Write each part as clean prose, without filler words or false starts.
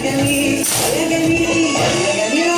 جميل يا جميل يا جميل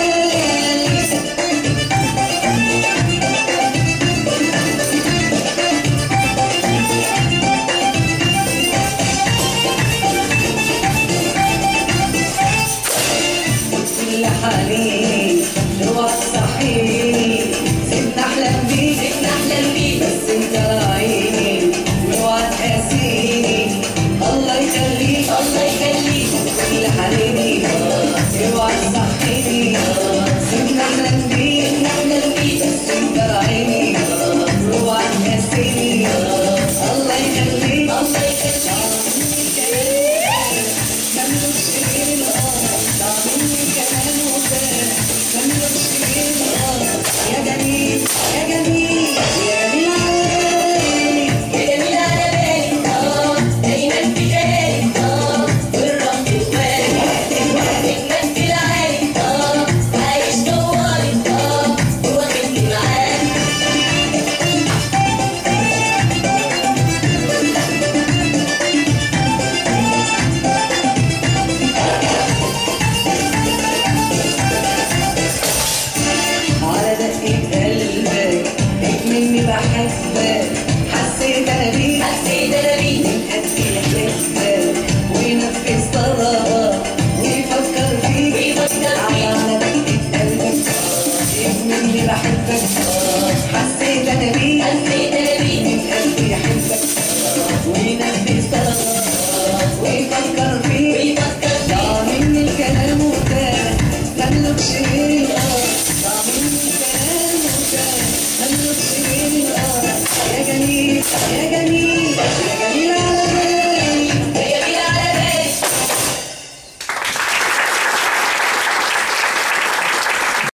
اللي حالي توصحيني سيبنا احلم بيك بس انت راعيني اوعى تقاسيني الله يخليك اللي حالي اوعى تصحيني سيبنا احلم بيك بس انت راعيني اوعى تقاسيني الله يخليك يا جميل يا جميل يا جميل يا جميل على بالي دايما في بالي والرب في بالي انك في العالي عايش جوالي واخدني معاك على دقة قلبك اكمني بحبك حسيت انا بيك من قد لحبك